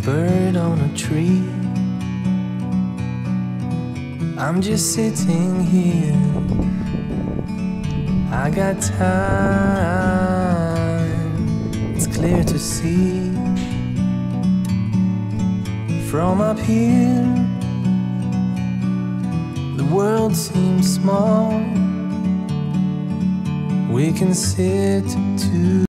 bird on a tree. I'm just sitting here. I got time. It's clear to see from up here. The world seems small. We can sit together.